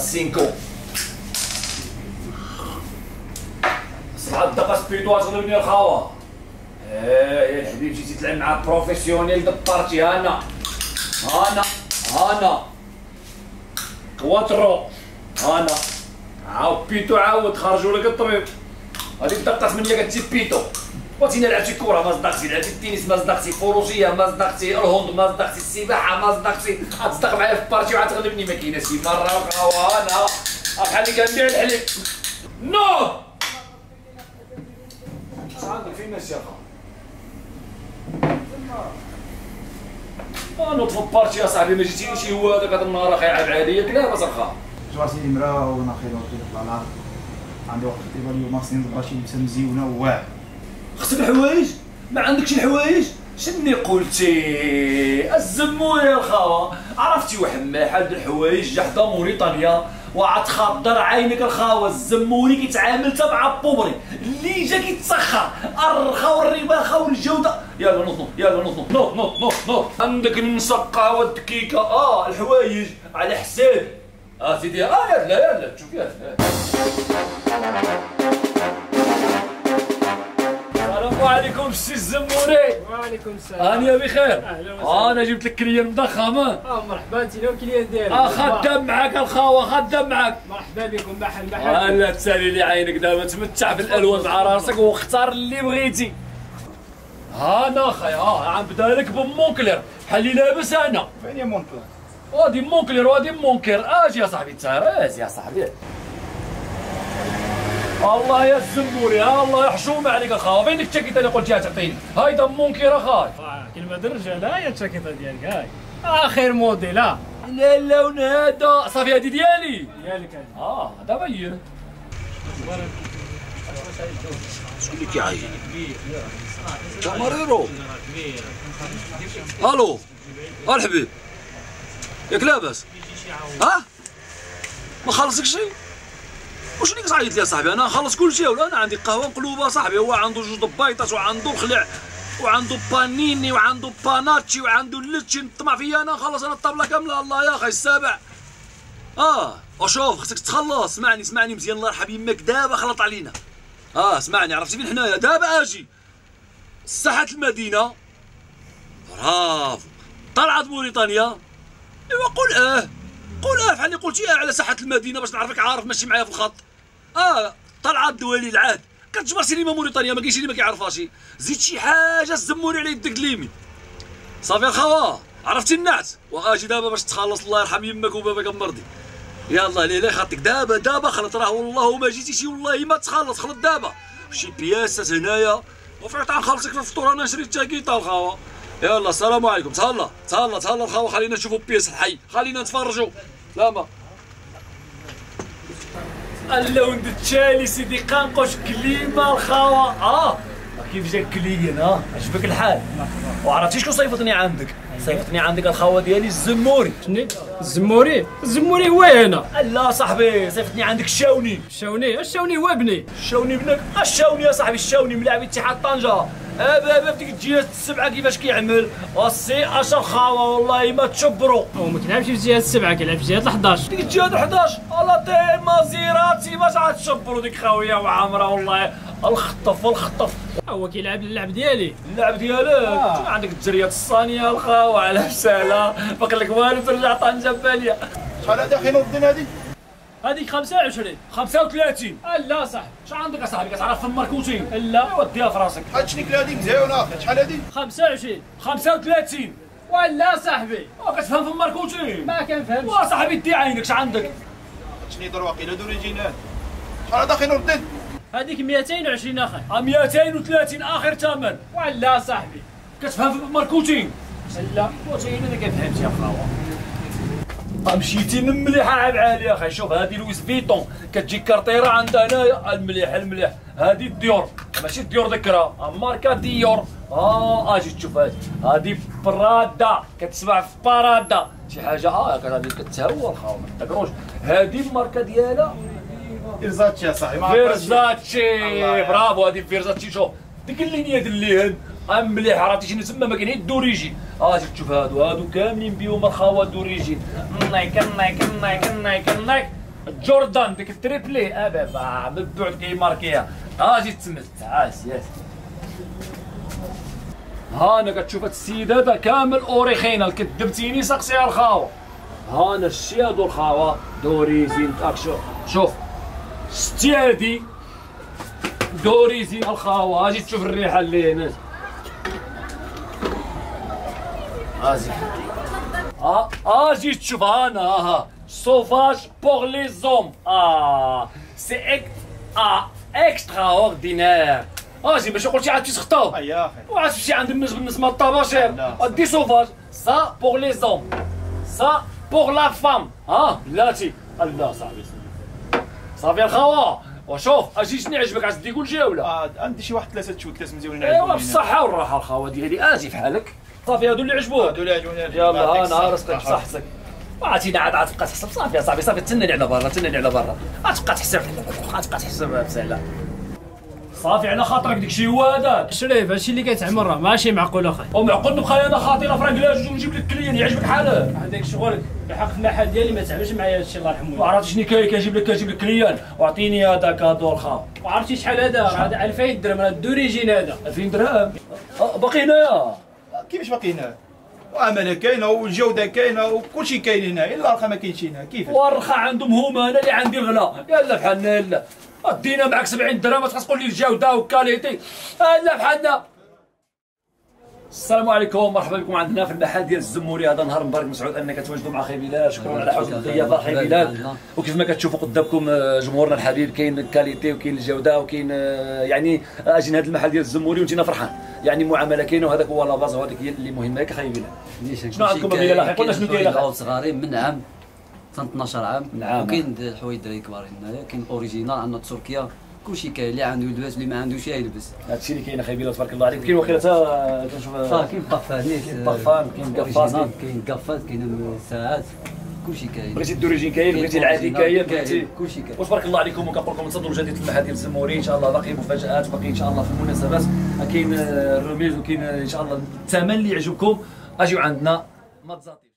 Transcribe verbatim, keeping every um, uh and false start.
سينكو سبعة دقائق سبيدو تغلبني الخاوة. اه يا الحبيب جيتي تلعب مع بروفيسيونيل د بارتي. هانا هانا هانا كواترو هانا عاود بيتو عاود خرجوا لك الطبيب. هذه الدقة ثمانية كتجي بيتو. بغيتينا لعبتي كورة ما صدقتي، لعبتي التنس ما صدقتي، فروسية ما صدقتي، الهوند ما صدقتي، السباحة ما صدقتي، غتصدق معايا في بارتي وغتغلبني. ما كاينه شي مرة أخرى. أنا بحال اللي كنبيع الحليب. نو اش عندك فين الشيخ؟ انا طلب بارتي اصاحبي ما جيتينيش. هو هذاك هذا النهار اخي عاد عاديه كلاب اصاحبي. جواسي المراه وانا خير وطلع العار. عندي وقت تقريبا اليوم خاصني نضرب شي لبسه مزيونه وواعر. خصك الحوايج؟ ما عندكش الحوايج؟ شني قلتي؟ الزموري الخاوة عرفتي واحد محل الحوايج جا حدا موريتانيا وعاد تخضر عينك الخاوة. الزموري كيتعامل حتى مع البوبري اللي جا كيتسخر الرخاو الربا خاو الجودة. يلا نوض نوض يلا نوض نوض نوض نوض نوض. عندك النسق قهوة الدكيكة اه الحوايج على حسابي. اه سيدي اه يلا يلا تشوف يلا. السلام عليكم السي الزموري. وعليكم السلام. هانية بخير. اهلا وسهلا. انا جبت لك كليان مضخمة. اه مرحبا انت لو كليان ديالك. اه خدام معاك الخاوة خدام معاك. مرحبا بكم محل محل. اه لا تسالي لي عينك دابا تمتع بالالوان مع راسك واختار اللي بغيتي. ها انا اخايا اه غنبدا لك بمونكلير بحال اللي لابس انا. فين يا مونكلير؟ وادي مونكلير وادي مونكر. اجي يا صاحبي تهرز يا صاحبي. الله يا الزموري ها الله يحشوم عليك اخا. فين التشاكيطه اللي قلتيها تعطيني؟ هايدا مونكير اخاي. اه كلمه درجه. لا هي التشاكيطه ديالك هاي اخر موديل. اه لا اللون هذا صافي هادي ديالي ديالك هذه. اه هذا بين. شكون اللي كيعاين؟ تمريرو. الو ها الحبيب ياك لاباس؟ ها ما خلصك شي؟ واش اللي كتعيط لي صاحبي؟ انا خلص كل شيء ولا انا عندي قهوه مقلوبه صاحبي. هو عنده جوج بيضات وعنده الخلع وعنده بانيني وعنده باناتشي وعنده اللتشي. نطمع فيا انا خلص انا الطابله كامله. الله يا اخي السابع. اه وشوف خصك تخلص. اسمعني اسمعني مزيان الله يرحم يماك. دابا خلط علينا. اه اسمعني عرفتي فين حنايا؟ دابا اجي ساحه المدينه. برافو طلعت موريتانيا. ايوا قول اه قول اه بحال اللي قلتي اه على ساحه المدينه باش نعرفك عارف ماشي معايا في الخط. اه طلعت دوالي العهد كتجبر سينما موريتانيا. ما كاينش اللي ما كيعرفهاش. زيد شي حاجه الزموري على يدك اليمين. صافي الخوا عرفتي النعت. واجي دابا باش تخلص الله يرحم يمك وباباك مرضي. يلا ليلى خاطك دابا دابا خلط. راه والله ما جيتيشي والله ما تخلص. خلط دابا شي بياسات هنايا وفيك تنخلصك في الفطور. انا شريت تاكيطه الخوا. يلا السلام عليكم. تهلا تهلا تهلا الخوا. خلينا نشوفوا بياس الحي. خلينا نتفرجوا. لا ما اللون التالي سيدي قنقش كليمه الخاوه. اه كيف جاك كليان؟ اه عجبك الحال؟ وعرفتي شكون صيفطني عندك؟ صيفطني عندك الخاوه ديالي الزموري. شنو الزموري؟ الزموري هو هنا. لا صاحبي صيفطني عندك الشاوني. الشاوني الشاوني هو ابني. الشاوني ابنك؟ الشاوني يا صاحبي الشاوني ملاعب اتحاد طنجه. بابا بديك الجهاز السبعه كيفاش كيعمل؟ السي اش الخاوه والله ما تشبروا. هو ما كيلعبش في الجهه السبعه كيلعب في الجهه الحداش. ديك الجهه الحداش الله داير مازيراتي باش عاد تشبروا ديك خاويه وعامره والله الخطف والخطف. هو كيلعب اللعب ديالي. اللعب ديالك؟ آه. عندك الجريات الصانيه الخاوه على سهله باقي لك والو ترجع طنجه باليه. شحال هذا اخي نور الدين هذه؟ هذيك خمسة وعشرين. خمسة وثلاثين. لا صاحبي. اش عندك اصاحبي كتعرف في الماركوتين؟ لا وديها في راسك. هاد الشنيكله هذه مزيونه اخي. شحال هذه؟ خمسة وعشرين. خمسة وثلاثين. ولا صاحبي كتفهم في الماركوتين؟ ما كنفهمش. وصاحبي دي عينك اش عندك؟ شني دروقيله دوريجينال. شحال هذا اخي نور الدين؟ هذيك مئتين وعشرين اخي. مئتين وثلاثين اخر ثمن. ولا صاحبي كتفهم في الماركوتين؟ لا الماركوتين انا كنفهمش يا خاوه. مشيتي من مليحه عاب عالي اخي. شوف هذه لويس فيتون كتجي كارطيره عندنا هنايا المليح المليح. هذه الديور ماشي الديور ذكرها ماركه ديور. اه اجي تشوف هذه هذه برادا كتسمع في بارادا شي حاجه. اه هذه كتهوى الخاوه ما تذكروش. هذه الماركه ديالها فيرزاتشي يا صاحبي. فيرزاتشي. برافو هذه فيرزاتشي. شوف ديك اللينيه ديال الليهن مليح. عرفتي شنو تما ما كاين غير الدوريجين. اه تشوف تشوف هادو هادو كاملين بهم الخاوه دوريجين. نايك نايك نايك نايك نايك جوردان ديك التريبلي ابا من بعد كيماركيها اجي تمتع اسياس. هانا كتشوف هاد السيد هذا كامل اوريخينال كذبتيني سقسيها الخاوه. هانا الشي هادو الخاوه دوريزين تاك شوف شوف شتي هادي دوريزين الخاوه اجي تشوف الريحه اللي هنا اجي اه اجي تشوف هانا ها سوفاج بور لي زوم اه سي اك اه اكسترا اوردينير. اجي باش قلتي عاد تسخطو يا اخي وعاد تمشي عند الناس بالنسبه للطباشير دي سوفاج سا بور لي زوم سا بور لا فام. ها بلاتي الله صاحبي صافي الخوا وشوف اجي شنو عجبك عاد تدي كلشي ولا؟ آه عندي شي واحد ثلاثه تشوت ثلاث مزيونين ايوا بالصحه والراحه الخوا ديالي اجي فحالك صافي هادو اللي عجبوك هادو اللي عجبوني. يلا ها نهار رزقك بصحتك عرفتيني عاد عاد تبقى تحسب صافي يا صاحبي صافي تسناني على برا تسناني على برا غتبقى تحسب غتبقى تحسب بسهله صافي على خاطرك داكشي هو هذاك شريف هادشي اللي كيتعمل راه ماشي معقول اخاي. ومعقول نبقى انا خاطينا في رجلاج ونجيب لك كليان يعجبك حالك. هذاك شغلك بحق في المحل ديالي ما تعملش معايا هادشي الله يرحمه. وعرفتي شنو كاين كيجيب لك كيجيب لك كليان واعطيني هذاك كادو الخا. وعرفتي شحال هذا؟ هذا ألفين درهم راه الدوريجين هذا ألفين درهم. أه باقي هنايا كيفاش باقي هنا؟ وامانه كاينه والجوده كاينه وكلشي كاين هنا الا الرخا ما كاينش هنا. كيفاش؟ والرخا عندهم هما انا اللي عندي الغلا. يلا بحالنا يلا دينا معك سبعين درهم تخص تقول لي الجوده والكاليتي. يلا بحالنا. السلام عليكم مرحبا بكم عندنا في المحل ديال الزموري. هذا نهار مبارك مسعود انك تواجدوا مع خي بلال. شكرا على حسن الضيافه خي بلال. وكيف ما كتشوفوا قدامكم جمهورنا الحبيب كاين الكاليتي وكاين الجوده وكاين يعني اجي لهذا المحل ديال الزموري وانتينا فرحان يعني معامله كاينه وهذاك هو لا باز وهذاك هي اللي مهمه ياك خي بلال. شنو عندكم بلال اخي قلنا شنو كاين اخي؟ صغارين من عام حتى اثناش عام نعم. وكاين الحوايج دراري كبارين هنايا كاين اوريجينال عندنا تركيا كلشي كاين اللي عنده يلبس اللي ما عندوش يلبس. هادشي اللي كاين اخي بلال تبارك الله عليك. كاين وقيله حتى كنشوف صافي كاين طفانيت كاين طفان كاين قفاص كاين قفات كاين ساعات كلشي كاين. بغيتي الدوريجين كاين بغيتي العادي كاين بغيتي كلشي كاين. وتبارك الله عليكم وكنقول لكم انتظروا جديد في المحل ديال الزموري ان شاء الله. باقي مفاجات باقي ان شاء الله في المناسبات كاين الرميز وكاين ان شاء الله الثمن اللي يعجبكم اجيو عندنا ما تزاطي.